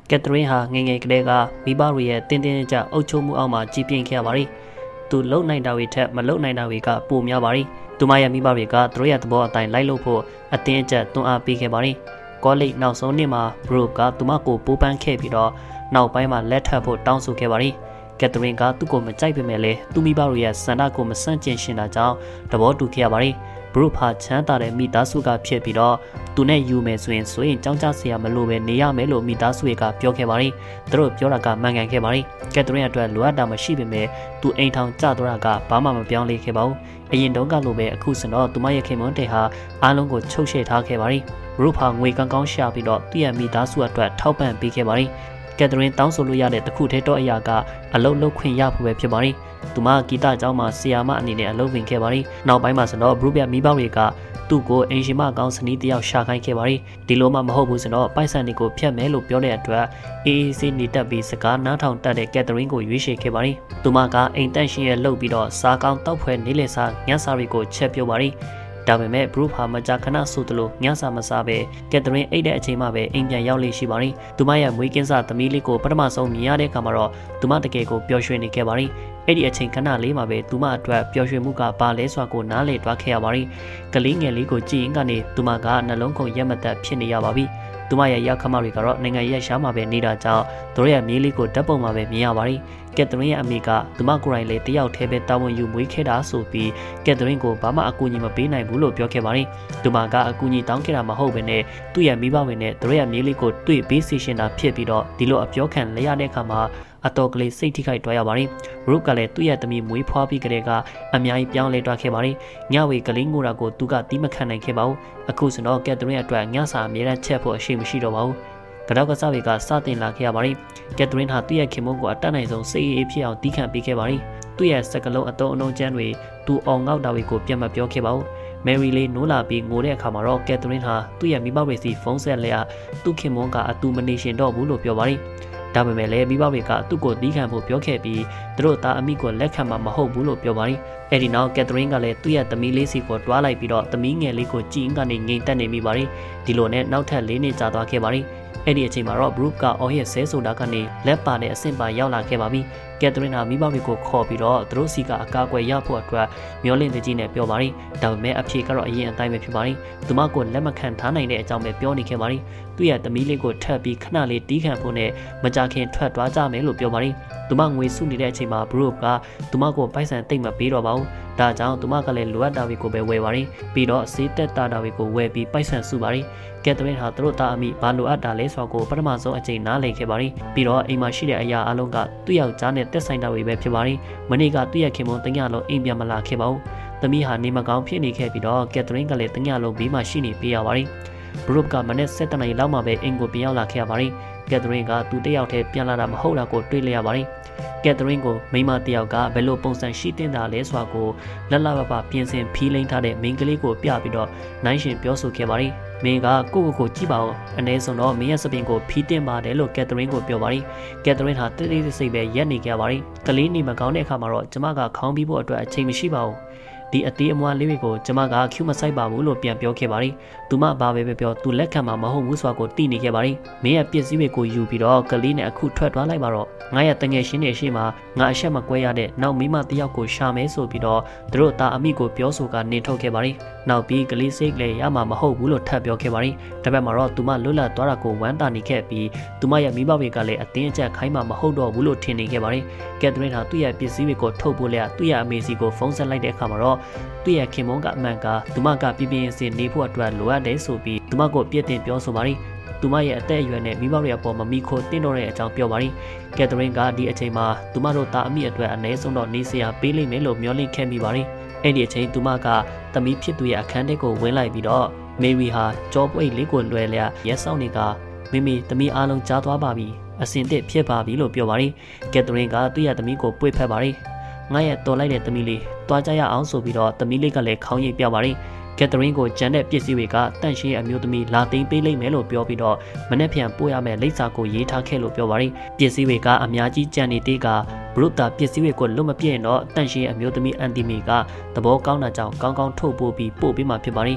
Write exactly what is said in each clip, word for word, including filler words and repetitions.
ကက်သရင်းဟာငငယ်ကလေးကမိဘတွေရဲ့တင်းတင်းကြပ်အုပ်ချုပ်မှုအောက်မှာကြီးပြင်းခဲ့ရပါတယ်သူလုံနိုင်တာတွေထက်မလုံနိုင်တာတွေကပိုများပါတယ်သူမရဲ့မိဘတွေကသူတို့ရဲ့သဘောအတိုင်းလိုက်လို့ဖို့အတင်းအကျပ်တွန်းအားပေးခဲ့ပါတယ်ကောလိပ်နောက်ဆုံးနှစ်မှာဘရုကသူမကိုပိုးပန်းခဲ့ပြီးတော့နောက်ပိုင်းမှာလက်ထပ်ဖို့တောင်းဆိုခဲ့ပါတယ်ကက်သရင်းကသူ့ကိုမကြိုက်ပေမဲ့လည်းသူမိဘတွေရဲ့ဆန္ဒကိုမဆန့်ကျင်ရှင်တာကြောင့်သဘောတူခဲ့ရပါတယ်ဘရုဟာချမ်းသာတဲ့မိသားစုကဖြစ်ပြီးတော့သူနဲ့ယူမယ်ဆိုရင်ဆိုရင်ကြောင်းကြစရာမလိုပဲနေရမယ်လို့မိသားစုတွေကပြောခဲ့ပါတယ်သူတို့ပြောတာကမှန်ကန်ခဲ့ပါတယ်ကက်သရင်းအတွက်လိုအပ်တာမရှိပေမဲ့သူအိမ်ထောင်ကျသွားတာကဘာမှမပြောင်းလဲခဲ့ပါဘူးအရင်တုန်းကလိုပဲအခုစတော့သူမရဲ့ခင်မွန်းတဲ့ဟာအားလုံးကိုချုပ်ချယ်ထားခဲ့ပါတယ်ဘရုဟာငွေကောင်းကောင်းရှာပြီးတော့သူ့ရဲ့မိသားစုအတွက်ထောက်ပံ့ပေးခဲ့ပါတယ်ကက်သရင်းတောင်းဆိုလို့ရတဲ့တခုထဲတော့အရာကအလုပ်လုပ်ခွင့်ရဖို့ပဲဖြစ်ပါတယ်။သူမဂီတကျောင်းမှာဆီယာမအနေနဲ့အလုပ်ဝင်ခဲ့ပါတယ်။နောက်ပိုင်းမှာဆိုတော့ဘရုပြမိဘတွေကသူ့ကိုအင်ရှင်မကောင်းစနီးတယောက်ရှာခိုင်းခဲ့ပါတယ်။ဒီလိုမှမဟုတ်ဘူးဆိုတော့ပိုက်ဆံတွေကိုဖျက်မယ်လို့ပြောတဲ့အတွက်အေးအေးဆေးနေတက်ပြီးစကားနားထောင်တတ်တဲ့ကက်သရင်းကိုရွေးချယ်ခဲ့ပါတယ်။သူမကအိမ်တန့်ရှင်ရဲ့လှုပ်ပြီးတော့စားကောင်းတောက်ဖွဲနေလေစားညစာတွေကိုချက်ပြုတ်ပါတယ်။ဒါပေမဲ့ဘရုဟာမကြာခဏဆိုသလိုညစာမစားပဲကက်သရင်းအိတ်တဲ့အချိန်မှပဲအိမ်ပြန်ရောက်လေရှိပါတယ်။သူမရဲ့မွေးကင်းစသမီးလေးကိုပထမဆုံးမြင်ရတဲ့အခါမှာတော့သူမတကယ်ကိုပျော်ရွှင်နေခဲ့ပါတယ်။အဲ့ဒီအချိန်ခဏလေးမှာပဲသူမအတွက်ပျော်ရွှင်မှုကဘာလဲဆိုတာကိုနားလည်သွားခဲ့ရပါတယ်။ကလေးငယ်လေးကိုကြည့်ရင်ကနေသူမကနှလုံးခုန်ရက်မသက်ဖြစ်နေရပါပြီ။သူမရဲ့ရောက်ခမတွေကတော့နိုင်ငံရဲ့ရှားမှာပဲနေတာကြောင့်သူတို့ရဲ့မြေးလေးကိုဓာတ်ပုံမှာပဲမြင်ရပါတယ်။ကက်သရင်းရဲ့အမေကသူမကိုယ်တိုင်လေတယောက်တည်းပဲတာဝန်ယူမွေးခဲ့တာဆိုပြီးကက်သရင်းကိုဘာမှအကူအညီမပေးနိုင်ဘူးလို့ပြောခဲ့ပါတယ်။သူမကအကူအညီတောင်းခဲ့တာမဟုတ်ဘဲနဲ့သူ့ရဲ့မိဘဝင်နဲ့သူတို့ရဲ့မြေးလေးကိုတွေ့ပေးစီရှင်တာဖြစ်ပြီးတော့ဒီလိုအပြောခံလဲရတဲ့အခါမှာအတော်ကလေးစိတ်ထိခိုက်သွားရပါတယ်။ရုကလည်းသူ့ရဲ့သမီးမွေးဖွားပြီးကလေးကအများကြီးပြောင်းလဲသွားခဲ့ပါတယ်။ညဝေကလေးငိုတာကိုသူကတီးမခံနိုင်ခဲ့ပါဘူး။အခုဆိုတော့ကက်သရင်းအတွက်ညစာအမြဲတမ်းချက်ဖို့အရှိမရှိတော့ပါဘူး။ကတောက်ကစားတွေကစတင်လာခဲ့ရပါတယ်။ကက်သရင်းဟာသူ့ရဲ့ခင်မုန်းကိုအတတ်နိုင်ဆုံးစိတ်အေးဖြစ်အောင်တီးခံပေးခဲ့ပါတယ်။သူ့ရဲ့စကလုံးအတုံးအလုံးကျန်းတွေသူအောင်ငေါက်တာတွေကိုပြန်မပြောခဲ့ပါဘူး။မယ်ရီလေးနိုးလာပြီးငိုတဲ့အခါမှာတော့ကက်သရင်းဟာသူ့ရဲ့မိဘတွေစီဖုန်းဆက်လက်သူ့ခင်မုန်းကအတူမနေရှင်တော့ဘူးလို့ပြောပါတယ်။ဒါပေမဲ့လည်းမိဘတွေကသူ့ကိုတီးခံဖို့ပြောခဲ့ပြီးသူတို့သားအမိကိုလက်ခံမှာမဟုတ်ဘူးလို့ပြောပါတယ်။အဲဒီနောက်ကက်သရင်းကလည်းသူ့ရဲ့သမီးလေးစီကိုတွားလိုက်ပြီးတော့သမီးငယ်လေးကိုကြည်အင်းကနေငိမ်သက်နေမိပါတယ်။ဒီလိုနဲ့နောက်ထပ်လေးနှစ်ကြာသွားခဲ့ပါတယ်။အဲ့ဒီအချိန်မှာတော့ဘရုကအော်ရဲ့ဆဲဆိုတာကနေလက်ပါတဲ့အဆင့်ပါရောက်လာခဲ့ပါပြီ။ကက်သရင်းဟာမိဘတွေကိုခေါ်ပြီးတော့သူတို့စီကအကာအကွယ်ရဖို့အတွက်မျောလင့်တကြီးနဲ့ပြောပါတယ်။ဒါပေမဲ့အဖြေကတော့အရင်အတိုင်းပဲဖြစ်ပါတယ်။သူမကိုလက်မခံထားနိုင်တဲ့အကြောင်းပဲပြောနေခဲ့ပါတယ်။သူ့ရဲ့သမီးလေးကိုထပ်ပြီးခဏလေးတီးခံဖို့နဲ့မကြခင်ထွက်သွားကြမယ်လို့ပြောပါတယ်။သူမငွေစုနေတဲ့အချိန်မှာဘရုကသူမကိုပိုက်ဆံတိတ်မပေးတော့ပါဘူး။ဒါကြောင့်သူမကလည်းလိုအပ်တာတွေကိုပဲဝယ်ပါတယ်။ပြီးတော့စေးတက်တာတွေကိုဝယ်ပြီးပိုက်ဆံစုပါတယ်။ကက်သရင်းဟာသူတို့သားအမိဘာလိုအပ်တာလဲဆိုတော့ပထမဆုံးအချိန်နားလည်ခဲ့ပါတယ်။ပြီးတော့အိမ်မှာရှိတဲ့အရာအလုံးကသူ့ယောက်ျားနဲ့တက်ဆိုင်တာတွေပဲဖြစ်ပါတယ်။မနေ့ကသူ့ရဲ့ခင်မုန်းတညလုံးအိမ်ပြန်မလာခဲ့ပါဘူး။သမီးဟာနေမကောင်းဖြစ်နေခဲ့ပြီးတော့ကက်သရင်းကလည်းတညလုံးဘေးမှာရှိနေပေးရပါတယ်။ဘရုကမနေ့စက်တနာရီလောက်မှပဲအိမ်ကိုပြန်ရောက်လာခဲ့ရပါတယ်။ကက်သရင်းကသူတယောက်တည်းပြန်လာတာမဟုတ်တာကိုတွေ့လျက်ရပါတယ်။ကက်သရင်းကိုမိမတယောက်ကဘယ်လိုပုံစံရှိတင်တာလဲဆိုတာကိုလက်လက်ပပပြင်ဆင်ဖီးလိမ့်ထားတဲ့မိန်းကလေးကိုပြပြီးတော့နိုင်ရှင်ပြောဆိုခဲ့ပါတယ်။မင်းကကိုကိုကိုကြည့်ပါဦးအနည်းဆုံးတော့မင်းရဲ့စပင်ကိုဖီးတင်ပါတယ်လို့ကက်သရင်းကိုပြောပါတယ်။ကက်သရင်းဟာတိတ်တိတ်ဆိတ်ပဲရက်နေကြပါတယ်။ကလေးနေမကောင်းတဲ့အခါမှာတော့ကျမကခေါင်းပြီးဖို့အတွက်အချိန်မရှိပါဘူး။ဒီအသေးအမွှားလေးတွေကိုကျမကကျူးမဆိုင်ပါဘူးလို့ပြန်ပြောခဲ့ပါတယ်။သူမဘာပဲပဲပြောသူလက်ခံမှာမဟုတ်ဘူးဆိုတာကိုသိနေခဲ့ပါတယ်။မင်းရဲ့ပစ္စည်းတွေကိုယူပြီးတော့ကလေးနဲ့အခုထွက်သွားလိုက်ပါတော့ငါရဲ့တငယ်ချင်းတွေရှိမှငါအဆက်မကွဲရတဲ့နောက်မိမတယောက်ကိုရှာမယ်ဆိုပြီးတော့သူတို့သားအမိကိုပြောဆိုကနေထုတ်ခဲ့ပါတယ်။နောက်ပြီးကလေးစိတ်လည်းရမှာမဟုတ်ဘူးလို့ထပ်ပြောခဲ့ပါတယ်။ဒါပေမဲ့တော့သူမလွတ်လပ်သွားတာကိုဝမ်းသာနေခဲ့ပြီးသူမရဲ့မိဘတွေကလည်းအတင်းအကျပ်ခိုင်းမှမဟုတ်တော့ဘူးလို့ထင်နေခဲ့ပါတယ်။ကက်သရင်းဟာသူ့ရဲ့ပစ္စည်းတွေကိုထုတ်ဖို့လက်သူ့ရဲ့အမေစီကိုဖုန်းဆက်လိုက်တဲ့အခါမှာတော့သူ့ရဲ့ခင်မုန်းကအမှန်ကသူမကပြပြင်းစင်နေဖို့အတွက်လိုအပ်တယ်ဆိုပြီးသူမကိုပြစ်တင်ပြောဆိုပါတယ်။သူမရဲ့အသက်အရွယ်နဲ့မိဘတွေအပေါ်မမီခိုတင်းတော့တဲ့အကြောင်းပြောပါတယ်။ကက်သရင်းကဒီအချိန်မှာသူမတို့သားအမိအတွက်အနည်းဆုံးတော့နေစရာပေးလိမ့်မယ်လို့မျှော်လင့်ခဲ့မိပါတယ်။အဲ့ဒီအချိန်သူမကသမီးဖြစ်သူရဲ့အခန်းထဲကိုဝင်လိုက်ပြီးတော့မေရီဟာကြောပွိတ်လေးကိုလွှဲလျက်ရဲဆောင်နေကမိမိသမီးအားလုံးကြားသွားပါပြီအစင်တစ်ဖြစ်ပါပြီလို့ပြောပါတယ်။ကက်သရင်းကသူ့ရဲ့သမီးကိုပွေ့ဖက်ပါတယ်။ငါရဲ့တော်လိုက်တဲ့သမီးလေးတွားကြရအောင်ဆိုပြီးတော့သမီးလေးကလည်းခေါင်းရိပ်ပြပါတယ်။ကက်သရင်းကိုဂျန်တဲ့ပစ္စည်းတွေကတန့်ရှင်းအမျိုးသမီးလာသိမ်းပေးလိမ့်မယ်လို့ပြောပြီးတော့မနေ့ပြန်ပို့ရမယ့်လိပ်စာကိုရေးထားခဲ့လို့ပြောပါတယ်။ပစ္စည်းတွေကအများကြီးကြံနေသေးကဘရုတာပစ္စည်းတွေကိုလွတ်မပြည့်ရင်တော့တန့်ရှင်းအမျိုးသမီးအန်တီမီကသဘောကောင်းတာကြောင့်ကောင်းကောင်းထုတ်ပို့ပြီးပို့ပေးမှဖြစ်ပါတယ်။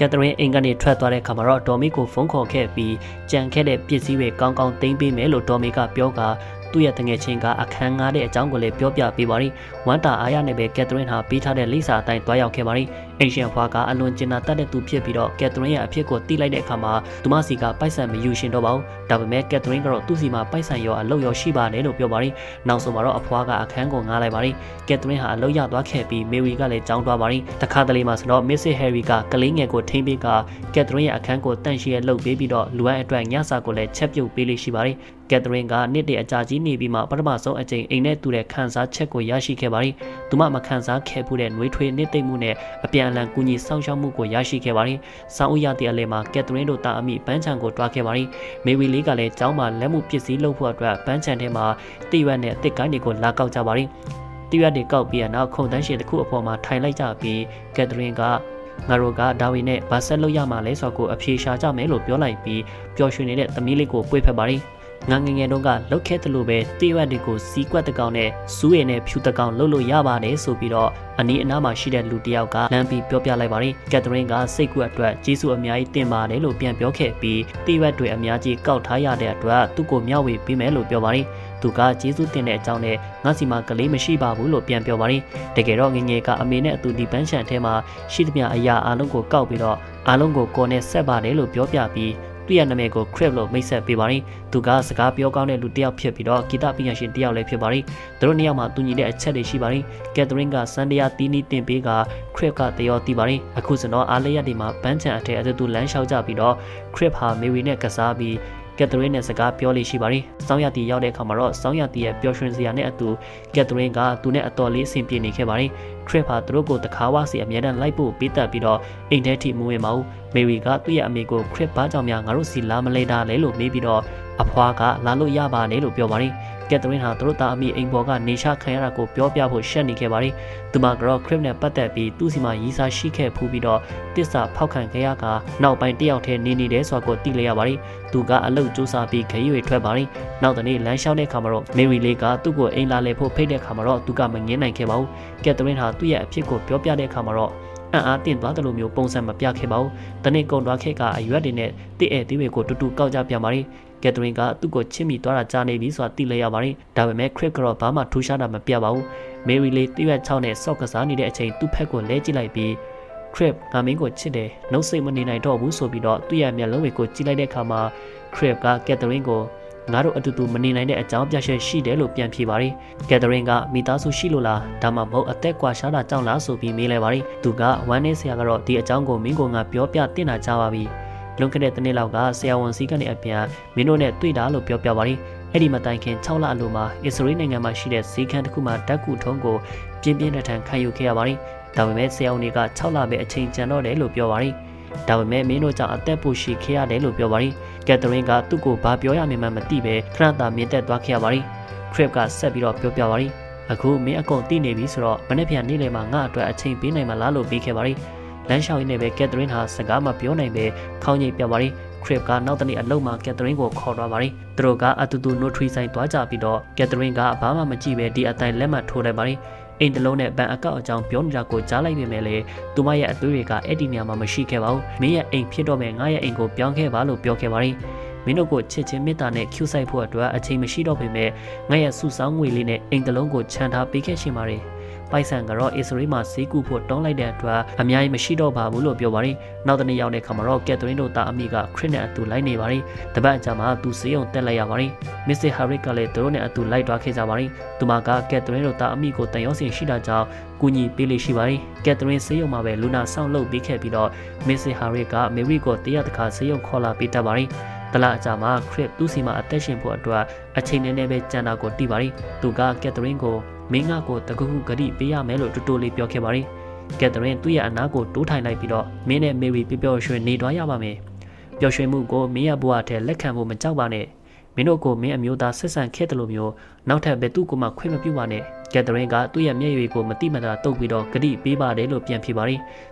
ကက်သရင်းအိမ်ကနေထွက်သွားတဲ့ခါမှာတော့ဒေါ်မီကိုဖုန်းခေါ်ခဲ့ပြီးကြံခဲ့တဲ့ပစ္စည်းတွေကောင်းကောင်းသိမ်းပေးမယ်လို့ဒေါ်မီကပြောကသူ့ရဲ့တငယ်ချင်းကအခန်းငားတဲ့အကြောင်းကိုလည်းပြောပြပေးပါရီဝမ်တာအားရနဲ့ပဲကက်သရင်းဟာပေးထားတဲ့လိပ်စာအတိုင်းတွားရောက်ခဲ့ပါရီအင်ရှင်ဖွားကအလွန်ကျင်နာတတ်တဲ့သူဖြစ်ပြီးတော့ကက်သရင်းရဲ့အဖြစ်ကိုသိလိုက်တဲ့အခါမှာသူမစီကပိုက်ဆံမယူရှင်တော့ပါဘူးဒါပေမဲ့ကက်သရင်းကတော့သူ့စီမှာပိုက်ဆံရောအလုပ်ရောရှိပါတယ်လို့ပြောပါရီနောက်ဆုံးမှာတော့အဖွားကအခန်းကိုငားလိုက်ပါရီကက်သရင်းဟာအလုပ်ရသွားခဲ့ပြီးမေရီကလည်းကြောင်းသွားပါရီတခါတလေမှာဆိုတော့မစ္စစ်ဟယ်ရီကကလေးငယ်ကိုထိန်းပေးကကက်သရင်းရဲ့အခန်းကိုတန့်ရှင်းရလုပ်ပေးပြီးတော့လူအပ်အတွက်ညစာကိုလည်းချက်ပြုတ်ပေးလိရှိပါရီကက်သရင်းကနှစ်တည်းအကြာကြီးနေပြီးမှပထမဆုံးအကြိမ်အိမ်နဲ့တူတဲ့ခန်းစားချက်ကိုရရှိခဲ့ပါရီသူမမခန်းစားခဲ့မှုတဲ့နှွေးထွေးနှစ်သိမ့်မှုနဲ့အပြန်အလှန်ကူညီဆောင်ရှောက်မှုကိုရရှိခဲ့ပါရီဆောင်းဦးရတဲ့အလဲမှာကက်သရင်းတို့တာအမိပန်းချံကိုတွားခဲ့ပါရီမေဝီလေးကလည်းကျောင်းမှာလက်မှုပစ္စည်းလုပ်ဖို့အတွက်ပန်းချံထဲမှာတိရွက်နဲ့တစ်ကိုင်းတွေကိုလာကောက်ကြပါရီတိရွက်တွေကောက်ပြီးနောက်ခုံတန်းရှည်တစ်ခုအပေါ်မှာထိုင်လိုက်ကြပြီးကက်သရင်းကငါတို့ကဒါဝီနဲ့ဘာဆက်လုပ်ရမှာလဲဆိုတော့အဖြေရှာကြမယ်လို့ပြောလိုက်ပြီးပျော်ရွှင်နေတဲ့သမီးလေးကိုပွေဖက်ပါရီငငငယ်တုန်းကလှုပ်ခဲတယ်လို့ပဲတိရွက်တွေကိုစီးကွက်တကောင်နဲ့စူးရည်နဲ့ဖြူတကောင်လှုပ်လို့ရပါတယ်ဆိုပြီးတော့အနီးအနားမှာရှိတဲ့လူတယောက်ကလမ်းပြီးပြောပြလိုက်ပါရီကက်သရင်းကစိတ်ကူအတွက်ကျေးဇူးအများကြီးတင်ပါတယ်လို့ပြန်ပြောခဲ့ပြီးတိရွက်တွေအများကြီးကောက်ထားရတဲ့အတွက်သူ့ကိုမျှဝေပေးမယ်လို့ပြောပါရီသူကကျေးဇူးတင်တဲ့အကြောင်းနဲ့ငါစီမှာကလေးမရှိပါဘူးလို့ပြန်ပြောပါရီတကယ်တော့ငငယ်ကအမေနဲ့အတူဒီပန်းချံထဲမှာရှိသမျှအရာအလုံးကိုကောက်ပြီးတော့အလုံးကိုကိုနဲ့ဆက်ပါတယ်လို့ပြောပြပြီးသူ့ရဲ့နာမည်ကို Crip လို့မိတ်ဆက်ပေးပါရီသူကစကားပြောကောင်းတဲ့လူတစ်ယောက်ဖြစ်ပြီးတော့ဂီတပညာရှင်တစ်ယောက်လည်းဖြစ်ပါရီသူတို့နှစ်ယောက်မှာတူညီတဲ့အချက်တွေရှိပါရီကက်သရင်းကစန်ဒီယာတီနီတင်ပေးက Crip ကတရောတီပါရီအခုစတော့အားလျက်တွေမှာပန်းချံအထက်အတူတူလမ်းလျှောက်ကြပြီးတော့ Crip ဟာမေဝီနဲ့ကစားပြီးကက်သရင်းနဲ့စကားပြောလိရှိပါရီစောင်းရတီရောက်တဲ့အခါမှာတော့စောင်းရတီရဲ့ပျော်ရွှင်စရာနဲ့အတူကက်သရင်းကသူနဲ့အတော်လေးအဆင်ပြေနေခဲ့ပါရီခရစ်ဟာသူတို့ကိုတခါဝစီအမြဲတမ်းလိုက်ဖို့ပေးတတ်ပြီးတော့အိမ်ထဲထိမဝင်ပါဘူးမေရီကသူ့ရဲ့အမေကိုခရစ်ဘာကြောင့်များငါတို့စီလာမလဲတာလဲလို့မေးပြီးတော့အဖွားကလာလို့ရပါနဲ့လို့ပြောပါရီကက်သရင်းဟာသူတို့သားအမိအိမ်ပေါ်ကနေရှာခံရတာကိုပြောပြဖို့ရှက်နေခဲ့ပါရီသူမကတော့ခရစ်နဲ့ပတ်သက်ပြီးသူ့စီမှာရီးစားရှိခဲ့ဖူးပြီးတော့တစ္ဆာဖောက်ခံခဲ့ရကနောက်ပိုင်းတယောက်တည်းနေနေတယ်ဆိုတာကိုသိလိုက်ရပါရီသူကအလုတ်စူးစမ်းပြီးခရီးတွေထွက်ပါရီနောက်တနေ့လမ်းလျှောက်တဲ့ခါမှာတော့မေရီလေးကသူ့ကိုအိမ်လာလေဖို့ဖိတ်တဲ့ခါမှာတော့သူကမငင်းနိုင်ခဲ့ပါဘူးကက်သရင်းဟာသူ့ရဲ့အဖြစ်ကိုပြောပြတဲ့ခါမှာတော့အံ့အားတင့်သွားတယ်လို့မျိုးပုံစံမပြခဲ့ပါဘူးတနေ့ကုန်သွားခဲ့ကအရွက်တွေနဲ့တိအဲသေးတွေကိုတူတူကောက်ကြပြန်ပါရီကက်သရင်းကသူ့ကိုချစ်မိသွားတာကြားနေပြီဆိုတာသိလိုက်ရပါရီဒါပေမဲ့ခရစ်ကတော့ဘာမှထူးခြားတာမပြပါဘူးမေရီလေးတိရွက်ချောင်းနဲ့ဆော့ကစားနေတဲ့အချိန်သူ့ဖက်ကိုလဲကြည့်လိုက်ပြီးခရစ်ငါမင်းကိုချစ်တယ်နှုတ်စိတ်မနေနိုင်တော့ဘူးဆိုပြီးတော့သူ့ရဲ့မျက်လုံးတွေကိုကြည့်လိုက်တဲ့အခါမှာခရစ်ကကက်သရင်းကိုငါတို့အတူတူမနေနိုင်တဲ့အကြောင်းပြချက်ရှိတယ်လို့ပြန်ဖြေပါရီကက်သရင်းကမိသားစုရှိလို့လားဒါမှမဟုတ်အသက်ကွာရှားတာကြောင့်လားဆိုပြီးမေးလိုက်ပါရီသူကဝမ်းနေဆရာကတော့ဒီအကြောင်းကိုမင်းကငါပြောပြတင်တာကြားပါပြီလွန်ခဲ့တဲ့တနေ့လောက်ကဆရာဝန်စီကနေအပြန်မင်းတို့နဲ့တွေ့တာလို့ပြောပြပါရီအဲ့ဒီမတိုင်ခင်၆လအလိုမှာအစ္စရေးနိုင်ငံမှာရှိတဲ့ဈေးခန်းတစ်ခုမှာဓာတ်ကူထုံးကိုပြင်းပြင်းထန်ထန်ခံယူခဲ့ရပါရီဒါပေမဲ့ဆရာဝန်တွေက၆လပဲအချိန်ကျန်တော့တယ်လို့ပြောပါရီဒါပေမဲ့မင်းတို့ကြောင့်အသက်ပိုရှိခဲ့ရတယ်လို့ပြောပါရီကက်သရင်းကသူ့ကိုဘာပြောရမှန်းမသိပဲခရတာမြင်သက်သွားခဲ့ရပါရီခရစ်ကဆက်ပြီးတော့ပြောပြပါရီအခုမင်းအကုန်သိနေပြီဆိုတော့မနေ့ပြန်နေ့လယ်မှာငါ့အတွက်အချိန်ပေးနိုင်မလားလို့ပြီးခဲ့ပါရီလမ်းလျှောက်ရင်းနဲ့ပဲကက်သရင်းဟာစကားမပြောနိုင်ပဲခေါင်းငိတ်ပြပါရီခရစ်ကနောက်တနေ့အလုံးမှာကက်သရင်းကိုခေါ်သွားပါရီသူတို့ကအတူတူနိုထရီဆိုင်သွားကြပြီးတော့ကက်သရင်းကဘာမှမကြည့်ပဲဒီအတိုင်းလက်မှတ်ထိုးလိုက်ပါရီအိမ်တလုံးနဲ့ဘန်အကောက်အကြောင်းပြောနေတာကိုကြားလိုက်ပေမဲ့လေသူမရဲ့အသွေးတွေကအဲ့ဒီနေရာမှာမရှိခဲ့ပါဘူးမင်းရဲ့အိမ်ဖြစ်တော့မယ်ငါရဲ့အိမ်ကိုပြောင်းခဲ့ပါလို့ပြောခဲ့ပါရီမင်းတို့ကိုချစ်ချင်းမေတ္တာနဲ့ကျူဆိုင်ဖို့အတွက်အချိန်မရှိတော့ပေမဲ့ငါရဲ့စုဆောင်းငွေလေးနဲ့အိမ်တလုံးကိုခြံထားပေးခဲ့ရှင်ပါရီပိုက်ဆံကတော့အစ္စရေးမှာဈေးကူဖို့တောင်းလိုက်တဲ့အတွက်အများကြီးမရှိတော့ပါဘူးလို့ပြောပါရီနောက်တနေ့ရောက်တဲ့ခါမှာတော့ကက်သရင်းတို့တာအမိကခရစ်နဲ့အတူလိုက်နေပါရီတပတ်အကြာမှာသူဈေးုံတက်လိုက်ရပါရီမစ္စတာဟာရစ်ကလည်းသူတို့နဲ့အတူလိုက်သွားခဲ့ကြပါရီသူမကကက်သရင်းတို့တာအမိကိုတန်ရုံးစင်ရှိတာကြောင့်ကူညီပေးလိရှိပါရီကက်သရင်းဈေးုံမှာပဲလူနာဆောင်လုပ်ပေးခဲ့ပြီးတော့မစ္စတာဟာရစ်ကမေရီကိုတရက်တစ်ခါဈေးုံခေါ်လာပေးတတ်ပါရီတလအကြာမှာခရစ်သူ့စီမှာအသက်ရှင်ဖို့အတွက်အချိန်နဲ့နဲ့ပဲကြံတာကိုတီးပါရီသူကကက်သရင်းကိုမင်းငါကိုတကူကူဂတိပေးရမယ်လို့တူတူလေးပြောခဲ့ပါရီကက်သရင်းသူ့ရဲ့အနားကိုတိုးထိုင်လိုက်ပြီးတော့မင်းနဲ့မေရီပျော်ပျော်ရွှင်နေသွားရပါမယ်ပျော်ရွှင်မှုကိုမင်းရဲ့ဘဝထဲလက်ခံဖို့မကြောက်ပါနဲ့မင်းတို့ကိုမင်းအမျိုးသားဆက်ဆံခဲ့တယ်လို့မျိုးနောက်ထပ်ဘယ်သူကမှခွင့်မပြုပါနဲ့ကက်သရင်းကသူ့ရဲ့မျက်ရည်ကိုမတိမတာတုပ်ပြီးတော့ဂတိပေးပါတယ်လို့ပြန်ဖြေပါရီသူ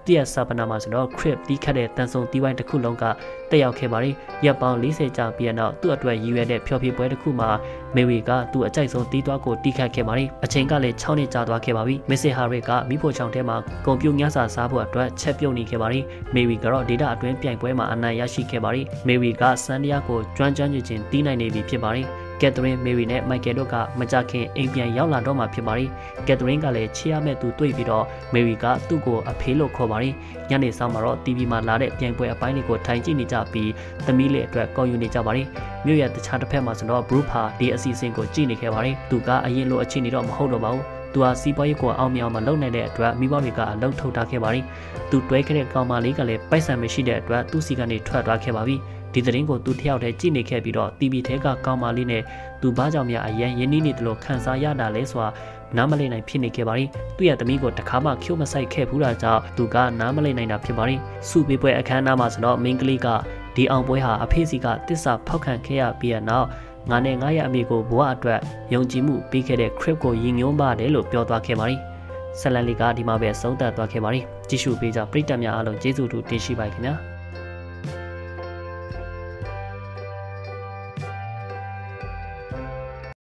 တည့်ရစာပနာမှာဆိုတော့ crib တီးခတ်တဲ့တန်ဆုံတီးဝိုင်းတစ်ခုလုံးကတက်ရောက်ခဲ့ပါတယ်။ရပ်ပေါင်း၄၀ကြာပြီးတဲ့နောက်သူ့အတွက်ရည်ရွယ်တဲ့ဖျော်ဖြေပွဲတစ်ခုမှာမေဝီကသူ့အကြိုက်ဆုံးတီးသွားကိုတီးခတ်ခဲ့ပါတယ်။အချိန်ကလည်း၆နှစ်ကြာသွားခဲ့ပါပြီ။မစ်စစ်ဟာရစ်ကမိဖို့ချောင်ထဲမှာကွန်ပျူညစာစားဖို့အတွက်ချက်ပြုတ်နေခဲ့ပါတယ်။မေဝီကတော့ဒေတာအတွင်းပြိုင်ပွဲမှာအနိုင်ရရှိခဲ့ပါတယ်။မေဝီကစန်ဒီယာကိုကျွမ်းကျွမ်းကျင်ကျင်တီးနိုင်နေပြီဖြစ်ပါတယ်။ကက်သရင်းမေရီနဲ့မိုက်ကယ်တို့ကမကြခင်အိမ်ပြန်ရောက်လာတော့မှဖြစ်ပါတယ်။ကက်သရင်းကလည်းချီရမဲ့သူတွေ့ပြီးတော့မေရီကသူ့ကိုအဖေးလို့ခေါ်ပါတယ်။ညနေဆောင်မှာတော့ တီဗီ မှာလာတဲ့ပြိုင်ပွဲအပိုင်းတွေကိုထိုင်ကြည့်နေကြပြီးသမီးလေးအတွက်ကော်ယူနေကြပါတယ်။မြို့ရဲ့တခြားတစ်ဖက်မှာဆိုတော့ဘရူဖာဒီအစီအစဉ်ကိုကြည့်နေခဲ့ပါတယ်။သူကအရင်လိုအခြေအနေတော့မဟုတ်တော့ပါဘူး။သူဟာစီးပွားရေးကိုအောင်မြင်အောင်မလုပ်နိုင်တဲ့အတွက်မိဘတွေကအလုပ်ထုတ်ထားခဲ့ပါတယ်။သူတွဲခဲ့တဲ့ကောင်မလေးကလည်းပိုက်ဆံမရှိတဲ့အတွက်သူ့စီကနေထွက်သွားခဲ့ပါပြီ။ဒီသတင်းကိုသူတယောက်တည်းကြည့်နေခဲ့ပြီးတော့ တီဗီ ထဲကကောင်မလေးနဲ့သူဘာကြောင့်များအရန်ရင်းနှီးနေတယ်လို့ခံစားရတာလဲဆိုတာနားမလည်နိုင်ဖြစ်နေခဲ့ပါတယ်။သူ့ရဲ့သမီးကိုတခါမှဖြိုးမဆိုင်ခဲ့ဘူးတာကြောင့်သူကနားမလည်နိုင်တာဖြစ်ပါတယ်။စုပေးပွဲအခမ်းအနားမှာဆိုတော့မင်းကလေးကဒီအောင်ပွဲဟာအဖေစီကတစ္ဆာဖောက်ခံခဲ့ရပြီးနောက်ငါနဲ့ငါရဲ့အမေကိုဘဝအတွက်ယုံကြည်မှုပေးခဲ့တဲ့ crib ကိုရည်ညွှန်းပါတယ်လို့ပြောသွားခဲ့ပါတယ်။ဆက်လက်လေးကဒီမှာပဲဆုံးသက်သွားခဲ့ပါတယ်။ကြည့်ရှုပေးကြပရိသတ်များအားလုံးကျေးဇူးတူတင်ရှိပါခင်ဗျာ။